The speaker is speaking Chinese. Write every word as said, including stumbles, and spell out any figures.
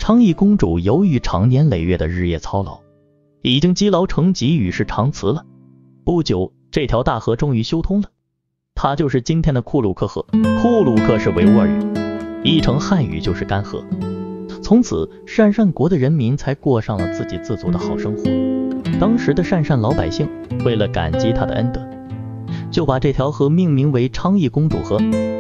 昌邑公主由于长年累月的日夜操劳，已经积劳成疾，与世长辞了。不久，这条大河终于修通了，它就是今天的库鲁克河。库鲁克是维吾尔语，译成汉语就是干河。从此，鄯善国的人民才过上了自给自足的好生活。当时的鄯善老百姓为了感激他的恩德，就把这条河命名为昌邑公主河。